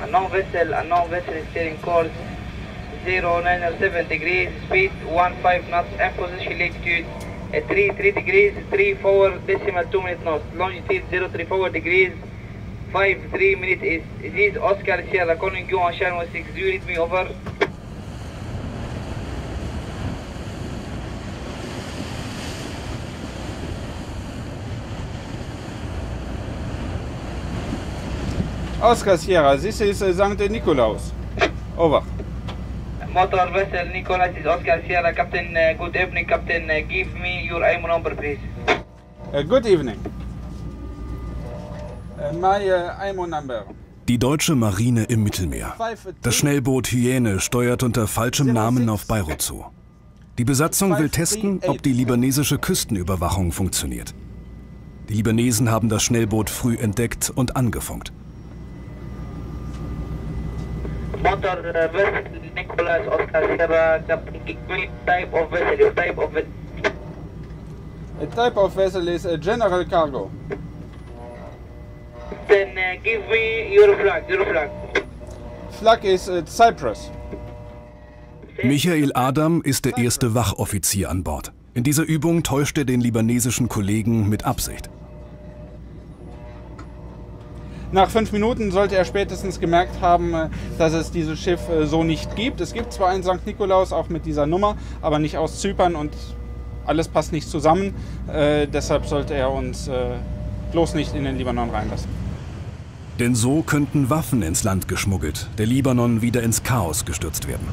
Unknown vessel is steering course 097 degrees, speed 15 knots, and position latitude 33 degrees, 34 decimal 2 minute knots, longitude 034 degrees, 53 minutes east. This is Oscar Sierra calling you on channel 16. Do you read me over? Oscar Sierra, this is St. Nikolaus. Over. Motor vessel Nicholas is Oscar Sierra. Captain, good evening, Captain. Give me your IMO number, please. Good evening. My IMO number. Die deutsche Marine im Mittelmeer. Das Schnellboot Hyäne steuert unter falschem Namen auf Beirut zu. Die Besatzung will testen, ob die libanesische Küstenüberwachung funktioniert. Die Libanesen haben das Schnellboot früh entdeckt und angefunkt. Motor vessel Nicholas Oscar Sierra. Captain, give me type of vessel. Your type of vessel. A type of vessel is a general cargo. Then give me your flag. Your flag. Flag is Cyprus. Michael Adam ist der erste Wachoffizier an Bord. In dieser Übung täuscht er den libanesischen Kollegen mit Absicht. Nach 5 Minuten sollte er spätestens gemerkt haben, dass es dieses Schiff so nicht gibt. Es gibt zwar einen St. Nikolaus, auch mit dieser Nummer, aber nicht aus Zypern und alles passt nicht zusammen. Deshalb sollte er uns bloß nicht in den Libanon reinlassen. Denn so könnten Waffen ins Land geschmuggelt, der Libanon wieder ins Chaos gestürzt werden.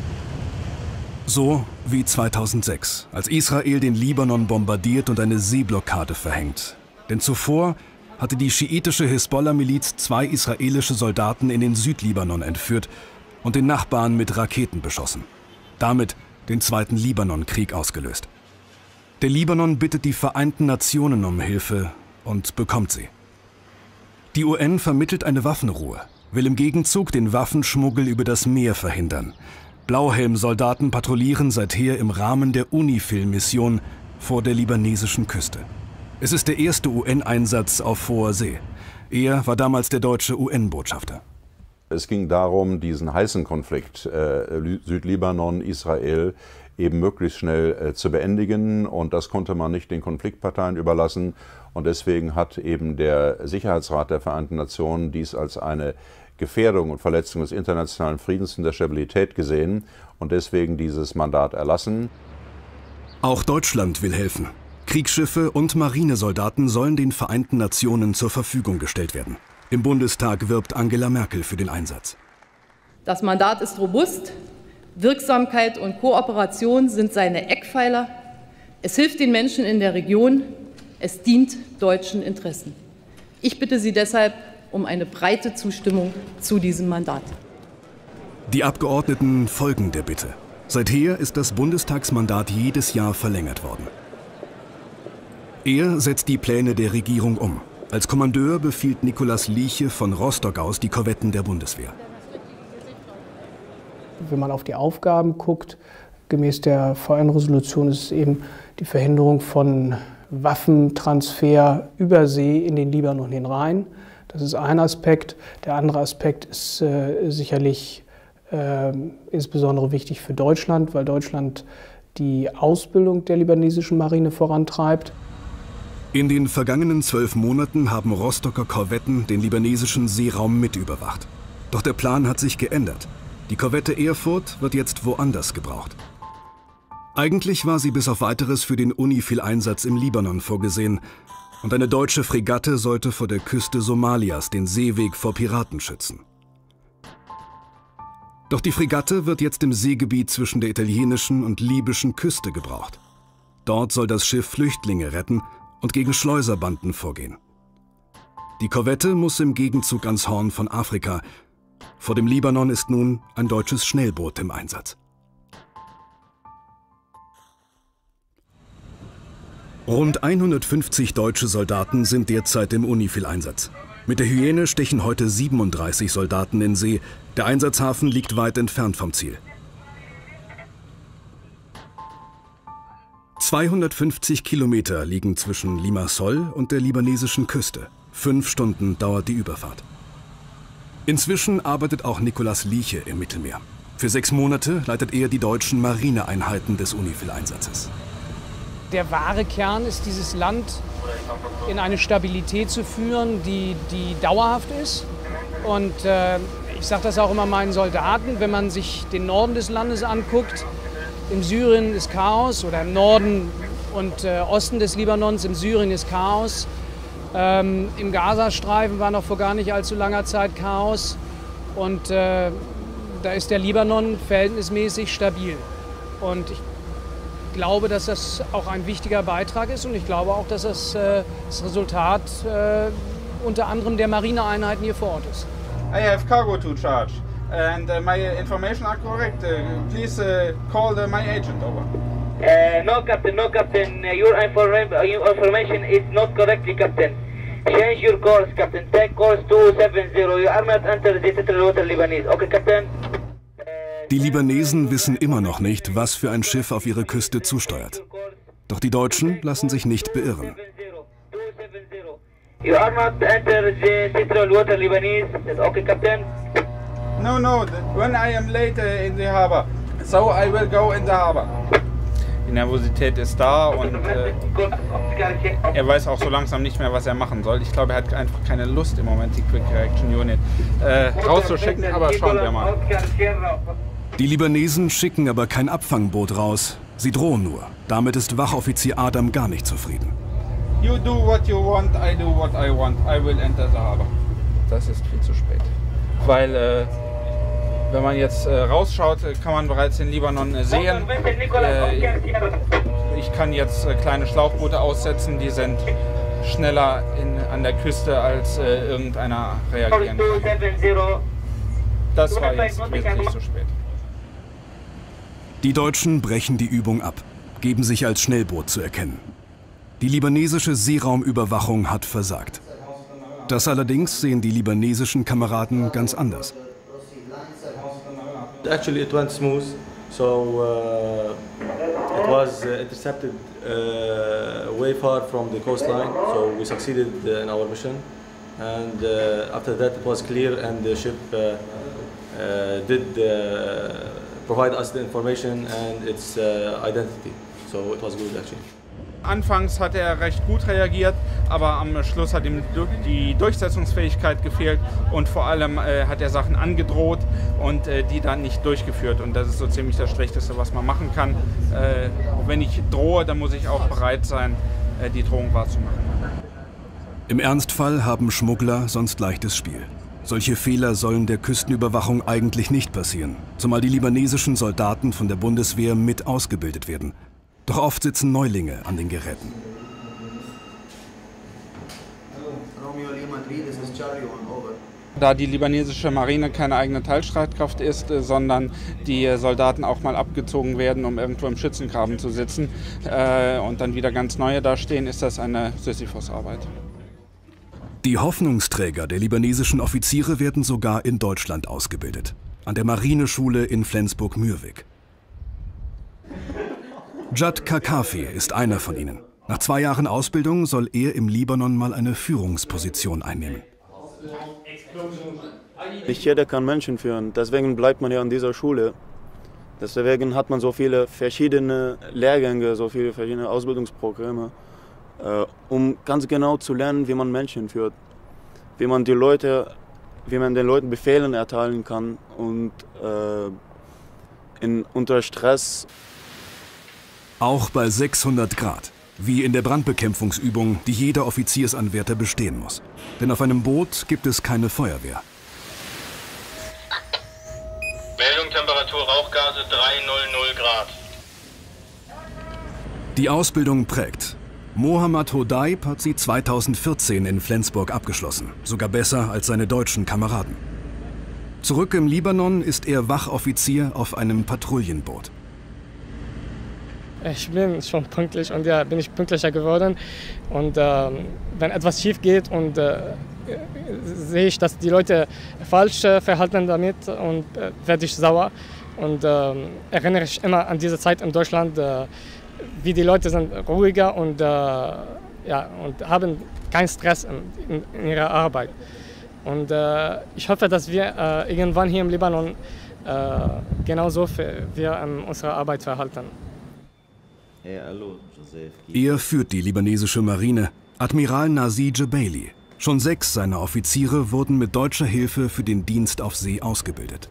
So wie 2006, als Israel den Libanon bombardiert und eine Seeblockade verhängt. Denn zuvor hatte die schiitische Hisbollah-Miliz 2 israelische Soldaten in den Südlibanon entführt und den Nachbarn mit Raketen beschossen. Damit den zweiten Libanon-Krieg ausgelöst. Der Libanon bittet die Vereinten Nationen um Hilfe und bekommt sie. Die UN vermittelt eine Waffenruhe, will im Gegenzug den Waffenschmuggel über das Meer verhindern. Blauhelm-Soldaten patrouillieren seither im Rahmen der UNIFIL-Mission vor der libanesischen Küste. Es ist der erste UN-Einsatz auf hoher See. Er war damals der deutsche UN-Botschafter. Es ging darum, diesen heißen Konflikt Südlibanon, Israel eben möglichst schnell zu beendigen. Und das konnte man nicht den Konfliktparteien überlassen. Und deswegen hat eben der Sicherheitsrat der Vereinten Nationen dies als eine Gefährdung und Verletzung des internationalen Friedens und der Stabilität gesehen und deswegen dieses Mandat erlassen. Auch Deutschland will helfen. Kriegsschiffe und Marinesoldaten sollen den Vereinten Nationen zur Verfügung gestellt werden. Im Bundestag wirbt Angela Merkel für den Einsatz. Das Mandat ist robust. Wirksamkeit und Kooperation sind seine Eckpfeiler. Es hilft den Menschen in der Region. Es dient deutschen Interessen. Ich bitte Sie deshalb um eine breite Zustimmung zu diesem Mandat. Die Abgeordneten folgen der Bitte. Seither ist das Bundestagsmandat jedes Jahr verlängert worden. Er setzt die Pläne der Regierung um. Als Kommandeur befiehlt Nikolaus Lieche von Rostock aus die Korvetten der Bundeswehr. Wenn man auf die Aufgaben guckt, gemäß der VN-Resolution ist es eben die Verhinderung von Waffentransfer über See in den Libanon hinein. Das ist ein Aspekt. Der andere Aspekt ist sicherlich insbesondere wichtig für Deutschland, weil Deutschland die Ausbildung der libanesischen Marine vorantreibt. In den vergangenen 12 Monaten haben Rostocker Korvetten den libanesischen Seeraum mit überwacht. Doch der Plan hat sich geändert. Die Korvette Erfurt wird jetzt woanders gebraucht. Eigentlich war sie bis auf Weiteres für den UNIFIL-Einsatz im Libanon vorgesehen. Und eine deutsche Fregatte sollte vor der Küste Somalias den Seeweg vor Piraten schützen. Doch die Fregatte wird jetzt im Seegebiet zwischen der italienischen und libyschen Küste gebraucht. Dort soll das Schiff Flüchtlinge retten und gegen Schleuserbanden vorgehen. Die Korvette muss im Gegenzug ans Horn von Afrika. Vor dem Libanon ist nun ein deutsches Schnellboot im Einsatz. Rund 150 deutsche Soldaten sind derzeit im UNIFIL-Einsatz. Mit der Hyäne stechen heute 37 Soldaten in See. Der Einsatzhafen liegt weit entfernt vom Ziel. 250 Kilometer liegen zwischen Limassol und der libanesischen Küste. 5 Stunden dauert die Überfahrt. Inzwischen arbeitet auch Nicolas Lieche im Mittelmeer. Für 6 Monate leitet er die deutschen Marineeinheiten des UNIFIL-Einsatzes. Der wahre Kern ist, dieses Land in eine Stabilität zu führen, die dauerhaft ist. Und ich sage das auch immer meinen Soldaten, wenn man sich den Norden des Landes anguckt, im Syrien ist Chaos, oder im Norden und Osten des Libanons, im Syrien ist Chaos. Im Gazastreifen war noch vor gar nicht allzu langer Zeit Chaos. Und da ist der Libanon verhältnismäßig stabil. Und ich glaube, dass das auch ein wichtiger Beitrag ist, und ich glaube auch, dass das das Resultat unter anderem der Marineeinheiten hier vor Ort ist. I have cargo to charge and my information are correct. Please call my agent over. No, Captain, no, Captain. Your information is not correctly, Captain. Change your course, Captain. Take course 270. You are not enter the territorial water Lebanese. Okay, Captain? Die Libanesen wissen immer noch nicht, was für ein Schiff auf ihre Küste zusteuert. Doch die Deutschen lassen sich nicht beirren. You are not enter the territorial water Lebanese. Okay, Captain? No, when I am late in the harbor, so I will go in the harbor. Die Nervosität ist da und er weiß auch so langsam nicht mehr, was er machen soll. Ich glaube, er hat einfach keine Lust im Moment, die Quick Reaction Unit rauszuschicken, aber schauen wir mal. Die Libanesen schicken aber kein Abfangboot raus. Sie drohen nur. Damit ist Wachoffizier Adam gar nicht zufrieden. You do what you want, I do what I want. I will enter the harbor. Das ist viel zu spät. Weil wenn man jetzt rausschaut, kann man bereits den Libanon sehen. Ich kann jetzt kleine Schlauchboote aussetzen, die sind schneller an der Küste, als irgendeiner reagieren kann. Das war jetzt wirklich zu spät. Die Deutschen brechen die Übung ab, geben sich als Schnellboot zu erkennen. Die libanesische Seeraumüberwachung hat versagt. Das allerdings sehen die libanesischen Kameraden ganz anders. Actually, it went smooth, so it was intercepted way far from the coastline, so we succeeded in our mission. And after that, it was clear, and the ship did provide us the information and its identity. So it was good, actually. Anfangs hat er recht gut reagiert, aber am Schluss hat ihm die Durchsetzungsfähigkeit gefehlt und vor allem hat er Sachen angedroht und die dann nicht durchgeführt. Und das ist so ziemlich das Schlechteste, was man machen kann. Wenn ich drohe, dann muss ich auch bereit sein, die Drohung wahrzumachen. Im Ernstfall haben Schmuggler sonst leichtes Spiel. Solche Fehler sollen der Küstenüberwachung eigentlich nicht passieren, zumal die libanesischen Soldaten von der Bundeswehr mit ausgebildet werden. Doch oft sitzen Neulinge an den Geräten. Da die libanesische Marine keine eigene Teilstreitkraft ist, sondern die Soldaten auch mal abgezogen werden, um irgendwo im Schützengraben zu sitzen und dann wieder ganz neue dastehen, ist das eine Sisyphos-Arbeit. Die Hoffnungsträger der libanesischen Offiziere werden sogar in Deutschland ausgebildet. An der Marineschule in Flensburg-Mürwik. Jad Kakafi ist einer von ihnen. Nach 2 Jahren Ausbildung soll er im Libanon mal eine Führungsposition einnehmen. Nicht jeder kann Menschen führen, deswegen bleibt man ja an dieser Schule. Deswegen hat man so viele verschiedene Lehrgänge, so viele verschiedene Ausbildungsprogramme, um ganz genau zu lernen, wie man Menschen führt, wie man den Leuten Befehle erteilen kann und unter Stress. Auch bei 600 Grad, wie in der Brandbekämpfungsübung, die jeder Offiziersanwärter bestehen muss. Denn auf einem Boot gibt es keine Feuerwehr. Meldung Temperatur Rauchgase 300 Grad. Die Ausbildung prägt. Mohammad Hodaib hat sie 2014 in Flensburg abgeschlossen. Sogar besser als seine deutschen Kameraden. Zurück im Libanon ist er Wachoffizier auf einem Patrouillenboot. Ich bin schon pünktlich und ja, bin ich pünktlicher geworden. Und wenn etwas schief geht und sehe ich, dass die Leute falsch verhalten damit und werde ich sauer. Und erinnere ich immer an diese Zeit in Deutschland, wie die Leute sind ruhiger und, und haben keinen Stress in ihrer Arbeit. Und ich hoffe, dass wir irgendwann hier im Libanon genauso wir unsere Arbeit verhalten. Er führt die libanesische Marine, Admiral Nazi Jebaili. Schon 6 seiner Offiziere wurden mit deutscher Hilfe für den Dienst auf See ausgebildet.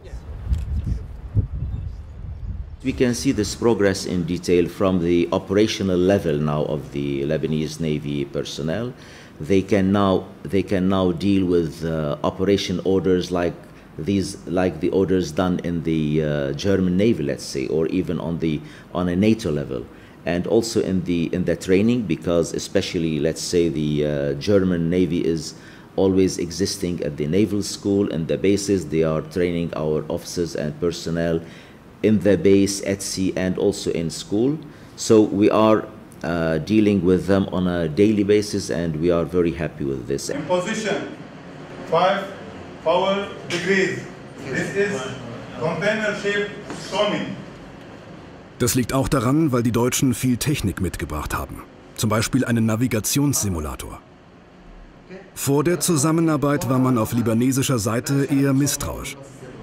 We can see this progress in detail from the operational level now of the Lebanese Navy personnel. They can now deal with operation orders like the orders done in the German Navy, let's say, or even on a NATO level, and also in the training, because especially, let's say, the German Navy is always existing at the naval school and the bases. They are training our officers and personnel in the base, at sea, and also in school. So we are dealing with them on a daily basis, and we are very happy with this. In position, 5 foul degrees. This is container ship storming. Das liegt auch daran, weil die Deutschen viel Technik mitgebracht haben. Zum Beispiel einen Navigationssimulator. Vor der Zusammenarbeit war man auf libanesischer Seite eher misstrauisch.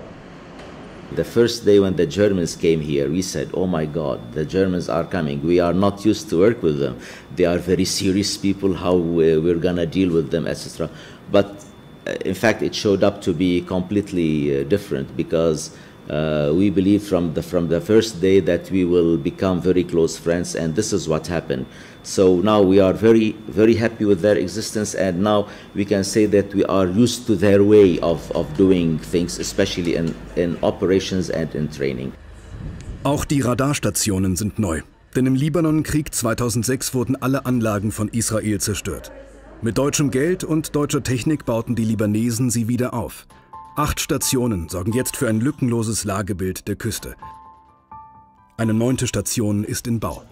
The first day when the Germans came here, we said, oh my God, the Germans are coming. We are not used to work with them. They are very serious people, how we're gonna deal with them, etc. But in fact, it showed up to be completely different, because we believe from the first day that we will become very close friends, and this is what happened. So now we are very, very happy with their existence, and now we can say that we are used to their way of doing things, especially in operations and in training. Auch die Radarstationen sind neu, denn im Libanonkrieg 2006 wurden alle Anlagen von Israel zerstört. Mit deutschem Geld und deutscher Technik bauten die Libanesen sie wieder auf. 8 Stationen sorgen jetzt für ein lückenloses Lagebild der Küste. Eine 9. Station ist in Bau.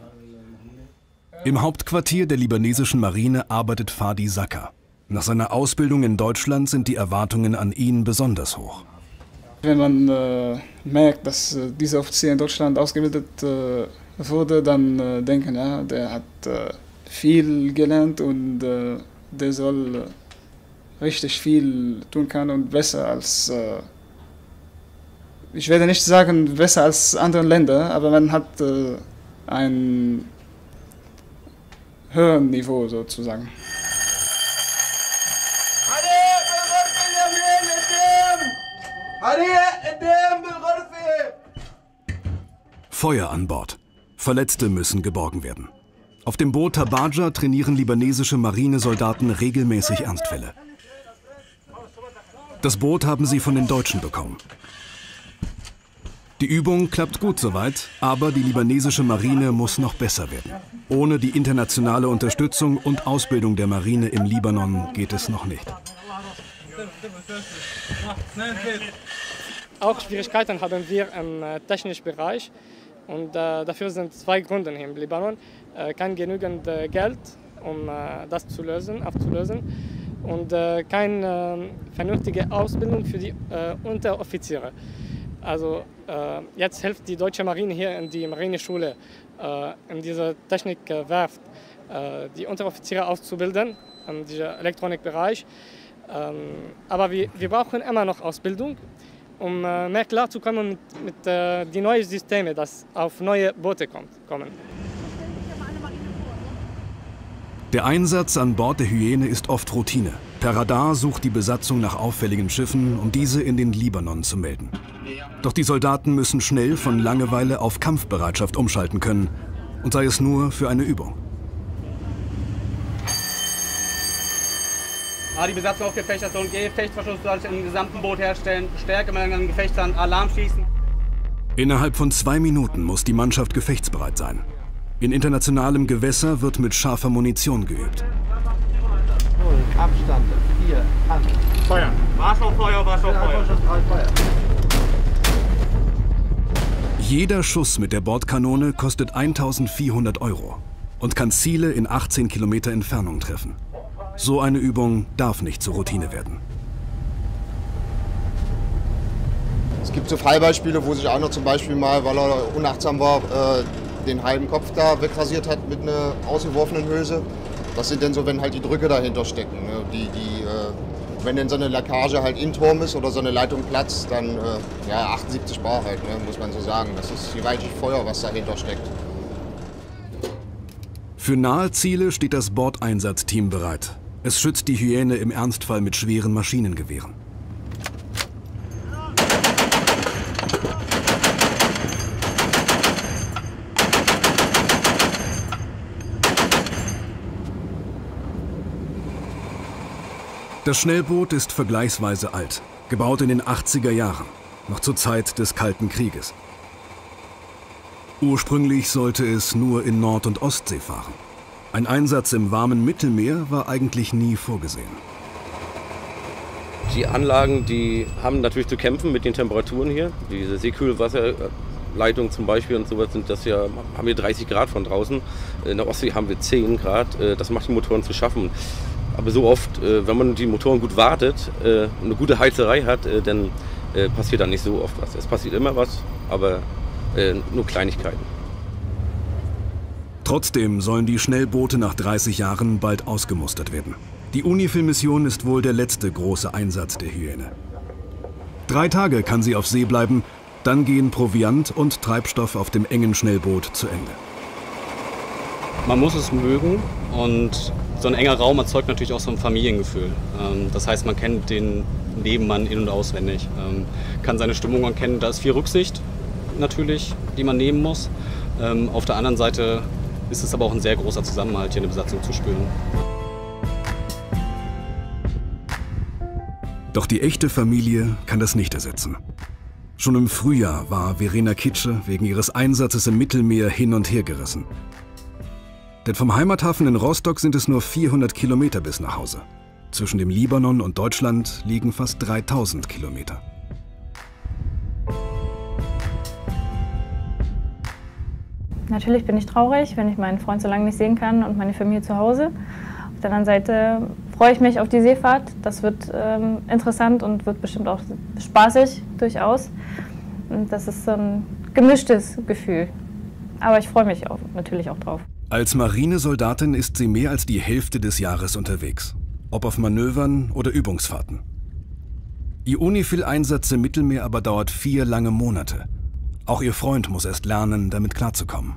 Im Hauptquartier der libanesischen Marine arbeitet Fadi Saka. Nach seiner Ausbildung in Deutschland sind die Erwartungen an ihn besonders hoch. Wenn man merkt, dass dieser Offizier in Deutschland ausgebildet wurde, dann denken, ja, der hat viel gelernt und der soll richtig viel tun können und besser als, ich werde nicht sagen besser als andere Länder, aber man hat ein höheres Niveau sozusagen. Feuer an Bord. Verletzte müssen geborgen werden. Auf dem Boot Tabaja trainieren libanesische Marinesoldaten regelmäßig Ernstfälle. Das Boot haben sie von den Deutschen bekommen. Die Übung klappt gut soweit, aber die libanesische Marine muss noch besser werden. Ohne die internationale Unterstützung und Ausbildung der Marine im Libanon geht es noch nicht. Auch Schwierigkeiten haben wir im technischen Bereich, und dafür sind 2 Gründe hier im Libanon. Kein genügend Geld, um das aufzulösen, und keine vernünftige Ausbildung für die Unteroffiziere. Also jetzt hilft die deutsche Marine hier in die Marineschule, in dieser Technikwerft, die Unteroffiziere auszubilden, in diesem Elektronikbereich. Aber wir brauchen immer noch Ausbildung, um mehr klarzukommen mit den neuen Systemen, die auf neue Boote kommen. Der Einsatz an Bord der Hyäne ist oft Routine. Per Radar sucht die Besatzung nach auffälligen Schiffen, um diese in den Libanon zu melden. Doch die Soldaten müssen schnell von Langeweile auf Kampfbereitschaft umschalten können, und sei es nur für eine Übung. Die Besatzung auf Gefechtsstation, Gefechtsverschluss im gesamten Boot herstellen, Stärke mit einem Gefechtsstand, Alarm schießen. Innerhalb von 2 Minuten muss die Mannschaft gefechtsbereit sein. In internationalem Gewässer wird mit scharfer Munition geübt. Abstand, 4, Hand. Feuer. Warschau-Feuer, Warschau-Feuer. Jeder Schuss mit der Bordkanone kostet 1.400 € und kann Ziele in 18 Kilometer Entfernung treffen. So eine Übung darf nicht zur Routine werden. Es gibt so Fallbeispiele, wo sich einer zum Beispiel mal, weil er unachtsam war, den halben Kopf da wegrasiert hat mit einer ausgeworfenen Hülse. Das sind dann so, wenn halt die Drücke dahinter stecken, ne, die Wenn denn so eine Leckage halt in Turm ist oder so eine Leitung platzt, dann ja, 78 Bar halt, ne, muss man so sagen. Das ist gewaltig Feuer, was dahinter steckt. Für nahe Ziele steht das Bordeinsatzteam bereit. Es schützt die Hyäne im Ernstfall mit schweren Maschinengewehren. Das Schnellboot ist vergleichsweise alt, gebaut in den 80er Jahren, noch zur Zeit des Kalten Krieges. Ursprünglich sollte es nur in Nord- und Ostsee fahren. Ein Einsatz im warmen Mittelmeer war eigentlich nie vorgesehen. Die Anlagen, die haben natürlich zu kämpfen mit den Temperaturen hier. Diese Seekühlwasserleitung zum Beispiel und sowas sind das ja, haben wir 30 Grad von draußen. In der Ostsee haben wir 10 Grad. Das macht die Motoren zu schaffen. Aber so oft, wenn man die Motoren gut wartet, eine gute Heizerei hat, dann passiert da nicht so oft was. Es passiert immer was, aber nur Kleinigkeiten. Trotzdem sollen die Schnellboote nach 30 Jahren bald ausgemustert werden. Die UNIFIL-Mission ist wohl der letzte große Einsatz der Hyäne. 3 Tage kann sie auf See bleiben, dann gehen Proviant und Treibstoff auf dem engen Schnellboot zu Ende. Man muss es mögen und so ein enger Raum erzeugt natürlich auch so ein Familiengefühl. Das heißt, man kennt den Nebenmann in- und auswendig, kann seine Stimmung erkennen. Da ist viel Rücksicht natürlich, die man nehmen muss. Auf der anderen Seite ist es aber auch ein sehr großer Zusammenhalt, hier eine Besatzung zu spüren. Doch die echte Familie kann das nicht ersetzen. Schon im Frühjahr war Verena Kitsche wegen ihres Einsatzes im Mittelmeer hin und her gerissen. Denn vom Heimathafen in Rostock sind es nur 400 Kilometer bis nach Hause. Zwischen dem Libanon und Deutschland liegen fast 3000 Kilometer. Natürlich bin ich traurig, wenn ich meinen Freund so lange nicht sehen kann und meine Familie zu Hause. Auf der anderen Seite freue ich mich auf die Seefahrt. Das wird interessant und wird bestimmt auch spaßig, durchaus. Und das ist so ein gemischtes Gefühl. Aber ich freue mich auch, natürlich auch drauf. Als Marinesoldatin ist sie mehr als die Hälfte des Jahres unterwegs. Ob auf Manövern oder Übungsfahrten. Ihr UNIFIL-Einsatz im Mittelmeer aber dauert 4 lange Monate. Auch ihr Freund muss erst lernen, damit klarzukommen.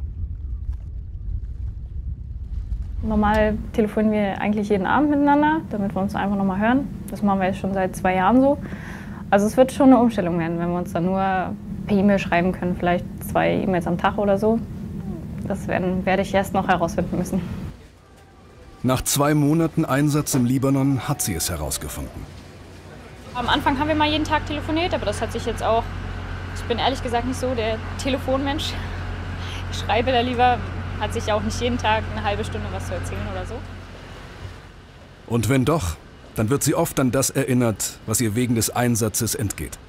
Normal telefonieren wir eigentlich jeden Abend miteinander, damit wir uns einfach nochmal hören. Das machen wir jetzt schon seit 2 Jahren so. Also es wird schon eine Umstellung werden, wenn wir uns dann nur per E-Mail schreiben können, vielleicht 2 E-Mails am Tag oder so. Das werde ich erst noch herausfinden müssen. Nach 2 Monaten Einsatz im Libanon hat sie es herausgefunden. Am Anfang haben wir mal jeden Tag telefoniert, aber das hat sich jetzt auch, ich bin ehrlich gesagt nicht so der Telefonmensch. Ich schreibe da lieber, hat sich auch nicht jeden Tag eine halbe Stunde was zu erzählen oder so. Und wenn doch, dann wird sie oft an das erinnert, was ihr wegen des Einsatzes entgeht.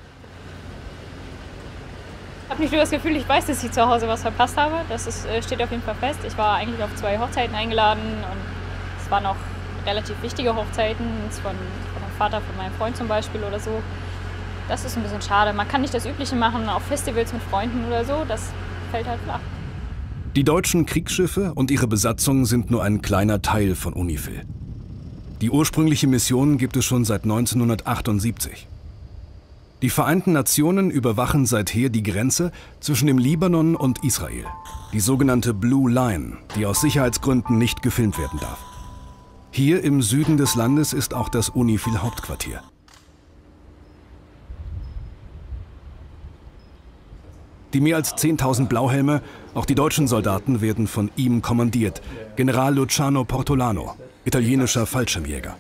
Ich habe nicht nur das Gefühl, ich weiß, dass ich zu Hause was verpasst habe. Das steht auf jeden Fall fest. Ich war eigentlich auf 2 Hochzeiten eingeladen und es waren auch relativ wichtige Hochzeiten von dem Vater von meinem Freund zum Beispiel oder so. Das ist ein bisschen schade. Man kann nicht das Übliche machen auf Festivals mit Freunden oder so. Das fällt halt flach. Die deutschen Kriegsschiffe und ihre Besatzung sind nur ein kleiner Teil von UNIFIL. Die ursprüngliche Mission gibt es schon seit 1978. Die Vereinten Nationen überwachen seither die Grenze zwischen dem Libanon und Israel. Die sogenannte Blue Line, die aus Sicherheitsgründen nicht gefilmt werden darf. Hier im Süden des Landes ist auch das UNIFIL-Hauptquartier. Die mehr als 10.000 Blauhelme, auch die deutschen Soldaten, werden von ihm kommandiert. General Luciano Portolano, italienischer Fallschirmjäger.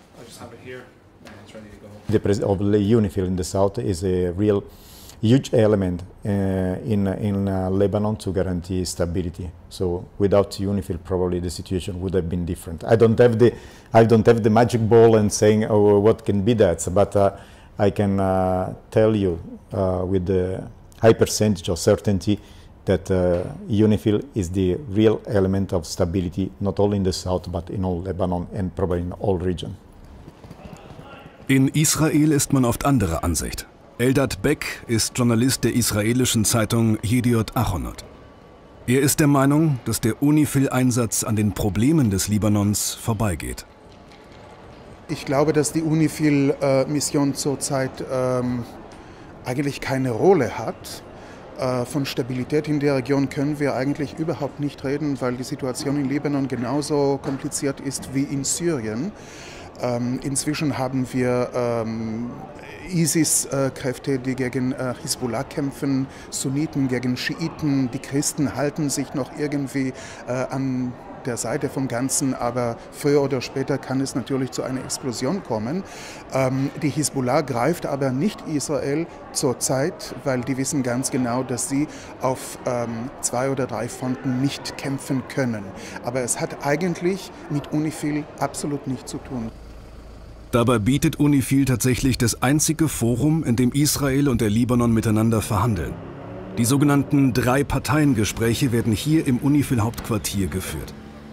The presence of UNIFIL in the south is a real huge element in Lebanon to guarantee stability. So without UNIFIL, probably the situation would have been different. I don't have the magic ball and saying, oh, what can be that? But I can tell you with the high percentage of certainty that UNIFIL is the real element of stability, not only in the south, but in all Lebanon and probably in all region. In Israel ist man oft anderer Ansicht. Eldad Beck ist Journalist der israelischen Zeitung Yediot Achronot. Er ist der Meinung, dass der UNIFIL-Einsatz an den Problemen des Libanons vorbeigeht. Ich glaube, dass die UNIFIL-Mission zurzeit eigentlich keine Rolle hat. Von Stabilität in der Region können wir eigentlich überhaupt nicht reden, weil die Situation in Libanon genauso kompliziert ist wie in Syrien. Inzwischen haben wir ISIS-Kräfte, die gegen Hisbollah kämpfen, Sunniten gegen Schiiten. Die Christen halten sich noch irgendwie an der Seite vom Ganzen, aber früher oder später kann es natürlich zu einer Explosion kommen. Die Hisbollah greift aber nicht Israel zurzeit, weil die wissen ganz genau, dass sie auf 2 oder 3 Fronten nicht kämpfen können. Aber es hat eigentlich mit UNIFIL absolut nichts zu tun. Dabei bietet UNIFIL tatsächlich das einzige Forum, in dem Israel und der Libanon miteinander verhandeln. Die sogenannten 3-Parteien-Gespräche werden hier im UNIFIL-Hauptquartier geführt.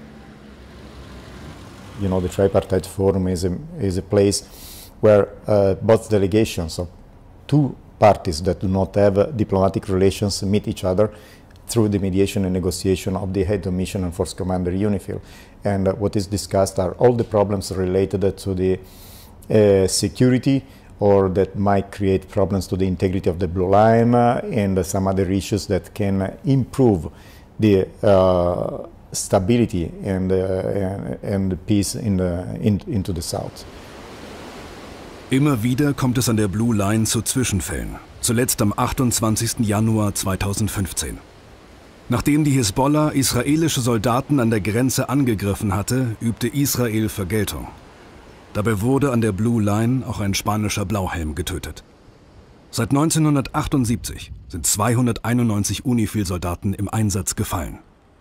You know, the Tripartite Forum is a place where both delegations of 2 parties that do not have diplomatic relations meet each other through the mediation and negotiation of the head of mission and force commander UNIFIL. And what is discussed are all the problems related to the security or that might create problems to the integrity of the blue line and some other issues that can improve the stability and peace into the south. Immer wieder kommt es an der Blue Line zu Zwischenfällen, zuletzt am 28. Januar 2015. Nachdem die Hisbollah israelische Soldaten an der Grenze angegriffen hatte, übte Israel Vergeltung. Dabei wurde an der Blue Line auch ein spanischer Blauhelm getötet. Seit 1978 sind 291 UNIFIL-Soldaten im Einsatz gefallen.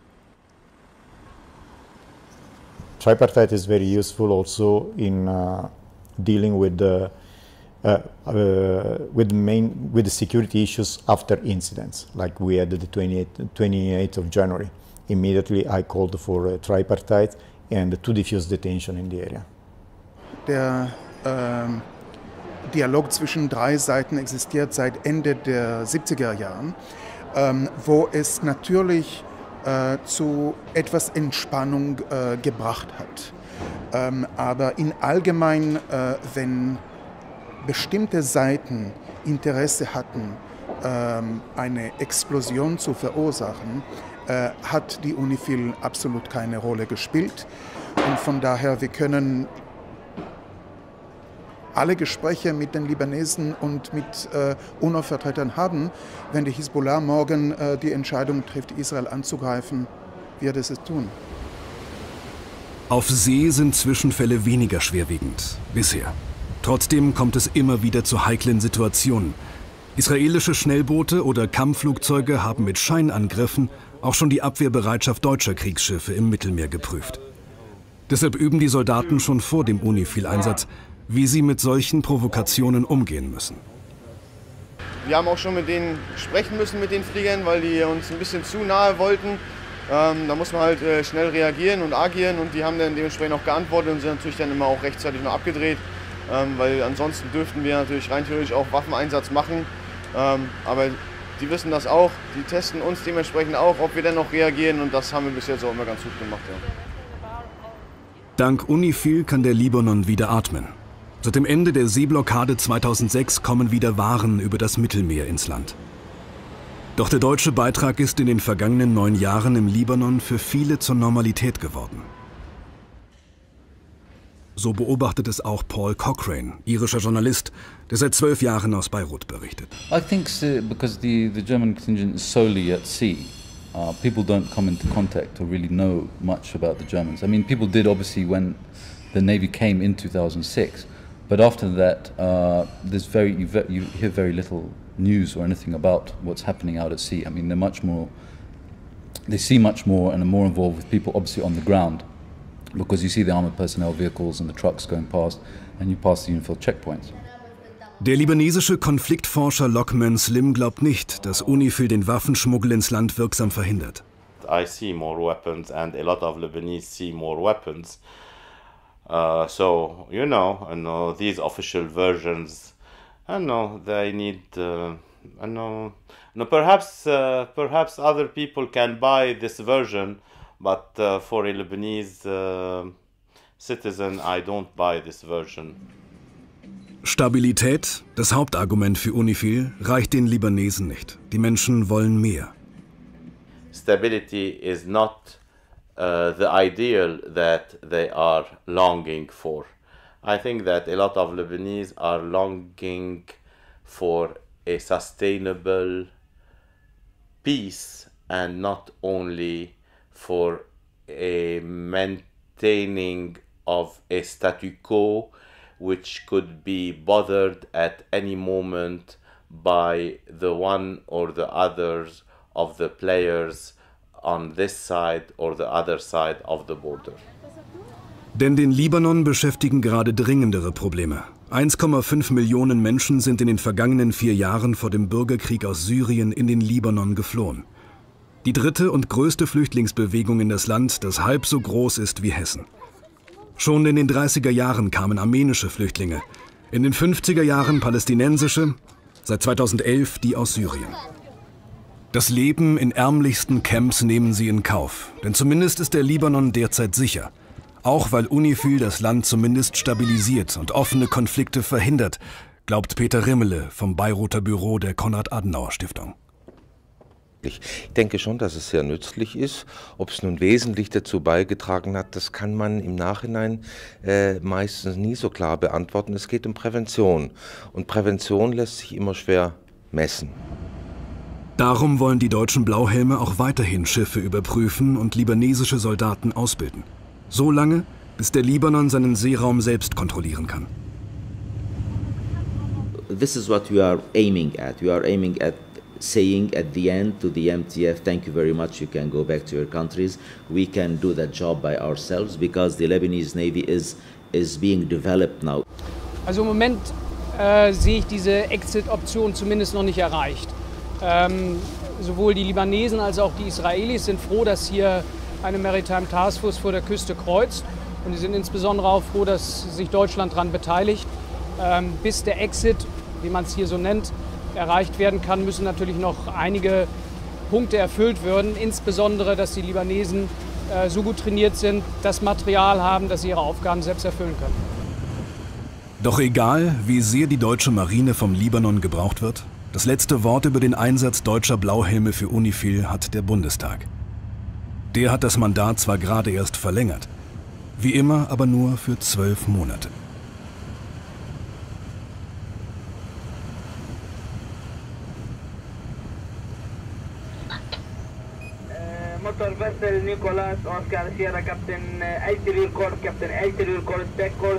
Tripartite is very useful also in dealing with the security issues after incidents, like we had the 28th of January. Immediately I called for a tripartite and to diffuse the tension in the area. Der Dialog zwischen 3 Seiten existiert seit Ende der 70er Jahren, wo es natürlich zu etwas Entspannung gebracht hat. Aber in allgemein, wenn bestimmte Seiten Interesse hatten, eine Explosion zu verursachen, hat die UNIFIL absolut keine Rolle gespielt. Und von daher, wir können alle Gespräche mit den Libanesen und mit UNO-Vertretern haben. Wenn die Hisbollah morgen die Entscheidung trifft, Israel anzugreifen, wird es tun. Auf See sind Zwischenfälle weniger schwerwiegend, bisher. Trotzdem kommt es immer wieder zu heiklen Situationen. Israelische Schnellboote oder Kampfflugzeuge haben mit Scheinangriffen auch schon die Abwehrbereitschaft deutscher Kriegsschiffe im Mittelmeer geprüft. Deshalb üben die Soldaten schon vor dem UNIFIL-Einsatz, wie sie mit solchen Provokationen umgehen müssen. Wir haben auch schon mit denen sprechen müssen, mit den Fliegern, weil die uns ein bisschen zu nahe wollten. Da muss man halt schnell reagieren und agieren und die haben dann dementsprechend auch geantwortet und sind natürlich dann immer auch rechtzeitig noch abgedreht, weil ansonsten dürften wir natürlich rein theoretisch auch Waffeneinsatz machen. Aber die wissen das auch, die testen uns dementsprechend auch, ob wir dann noch reagieren und das haben wir bis jetzt auch immer ganz gut gemacht. Ja. Dank UNIFIL kann der Libanon wieder atmen. Seit dem Ende der Seeblockade 2006 kommen wieder Waren über das Mittelmeer ins Land. Doch der deutsche Beitrag ist in den vergangenen 9 Jahren im Libanon für viele zur Normalität geworden. So beobachtet es auch Paul Cochrane, irischer Journalist, der seit 12 Jahren aus Beirut berichtet. I think because the German contingent is solely at sea, people don't come into contact or really know much about the Germans. I mean, people did obviously when the Navy came in 2006. But after that, you hear very little news or anything about what's happening out at sea. I mean, they see much more and are more involved with people obviously on the ground, because you see the armored personnel vehicles and the trucks going past, and you pass the UNIFIL checkpoints. Der libanesische Konfliktforscher Lockman Slim glaubt nicht, dass UNIFIL den Waffenschmuggel ins Land wirksam verhindert. I see more weapons and a lot of Lebanese see more weapons. So, you know, these official versions, I know they need, perhaps other people can buy this version, but for a Lebanese citizen, I don't buy this version. Stabilität, das Hauptargument für UNIFIL, reicht den Libanesen nicht. Die Menschen wollen mehr. Stability is not the ideal that they are longing for. I think that a lot of Lebanese are longing for a sustainable peace and not only for a maintaining of a statu quo which could be bothered at any moment by the one or the others of the players on this side or the other side of the border. Denn den Libanon beschäftigen gerade dringendere Probleme. 1,5 Millionen Menschen sind in den vergangenen 4 Jahren vor dem Bürgerkrieg aus Syrien in den Libanon geflohen. Die dritte und größte Flüchtlingsbewegung in das Land, das halb so groß ist wie Hessen. Schon in den 30er Jahren kamen armenische Flüchtlinge, in den 50er Jahren palästinensische, seit 2011 die aus Syrien. Das Leben in ärmlichsten Camps nehmen sie in Kauf, denn zumindest ist der Libanon derzeit sicher. Auch weil UNIFIL das Land zumindest stabilisiert und offene Konflikte verhindert, glaubt Peter Rimmele vom Beiruter Büro der Konrad-Adenauer-Stiftung. Ich denke schon, dass es sehr nützlich ist. Ob es nun wesentlich dazu beigetragen hat, das kann man im Nachhinein meistens nie so klar beantworten. Es geht um Prävention. Und Prävention lässt sich immer schwer messen. Darum wollen die deutschen Blauhelme auch weiterhin Schiffe überprüfen und libanesische Soldaten ausbilden. So lange, bis der Libanon seinen Seeraum selbst kontrollieren kann. This is what we are aiming at. We are aiming at saying at the end to the MTF, thank you very much, you can go back to your countries. We can do that job by ourselves because the Lebanese Navy is being developed now. Also im Moment sehe ich diese Exit-Option zumindest noch nicht erreicht. Sowohl die Libanesen als auch die Israelis sind froh, dass hier eine Maritime Taskforce vor der Küste kreuzt. Und sie sind insbesondere auch froh, dass sich Deutschland daran beteiligt. Bis der Exit, wie man es hier so nennt, erreicht werden kann, müssen natürlich noch einige Punkte erfüllt werden. Insbesondere, dass die Libanesen so gut trainiert sind, das Material haben, dass sie ihre Aufgaben selbst erfüllen können. Doch egal, wie sehr die deutsche Marine vom Libanon gebraucht wird, das letzte Wort über den Einsatz deutscher Blauhelme für UNIFIL hat der Bundestag. Der hat das Mandat zwar gerade erst verlängert, wie immer aber nur für 12 Monate. Motor vessel Nicholas Oscar Sierra Captain Ulterior Course Captain Ulterior Course Back Course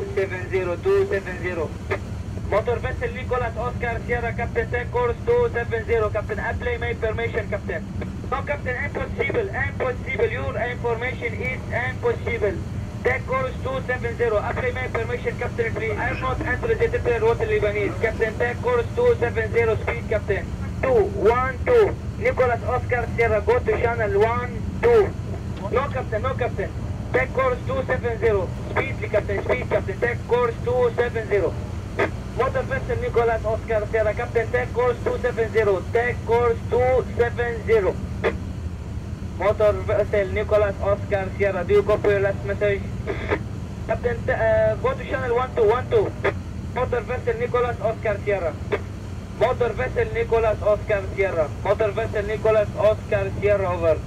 270. Motor vessel Nicholas Oscar Sierra Captain Back Course 270 Captain apply my permission Captain. No Captain, impossible, your information is impossible. Back course 270 apply my permission Captain please. I am not interrogated water Lebanese. Captain back course 270 speed Captain 212 Nicholas Oscar Sierra, go to channel 12. No captain. Back course 270. Speed Captain. Back course 270. Motor vessel Nicholas Oscar Sierra, Captain, back course 270. Back course 270. Motor vessel Nicholas Oscar Sierra, do you copy your last message? Captain, go to channel 12. Motor vessel Nicholas Oscar Sierra. Motor vessel Nicholas Oscar Sierra. Motor vessel Nicholas Oscar Sierra, over.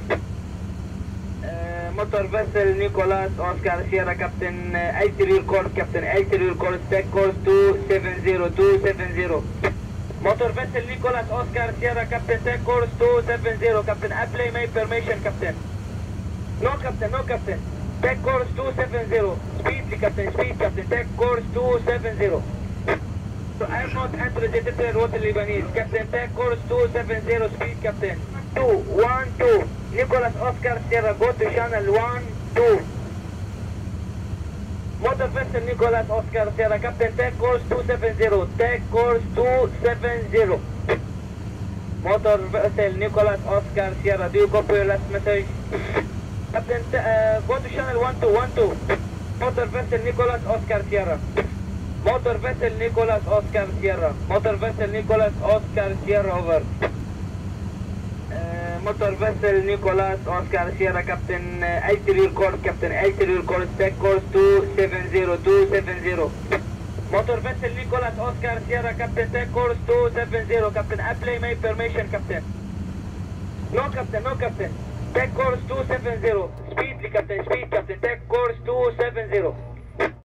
Motor vessel Nicholas Oscar Sierra, Captain, Ulterior Course, Captain, Ulterior Course, back course 270. Motor vessel Nicholas Oscar Sierra, Captain, back course 270. Captain, apply my permission, Captain. No captain. Back course 270. Speed Captain, back course 270. So I am not interrogated water Lebanese. Captain, back course 270, speed Captain. 212. Nicholas Oscar Sierra, go to channel 12. Motor vessel Nicholas Oscar Sierra, Captain, back course 270. Back course 270. Motor vessel Nicholas Oscar Sierra, do you copy your last message? Captain, go to channel 12. Motor vessel Nicholas Oscar Sierra. Motor vessel Nicholas Oscar Sierra. Motor vessel Nicholas Oscar Sierra, over. Motor vessel Nicholas Oscar Sierra Captain Ulterior course Captain Ulterior course back course 270. Motor vessel Nicholas Oscar Sierra Captain back course 270 Captain apply my permission Captain. No Captain, no Captain. Back course 270. Speed Captain, speed Captain. Back course 270.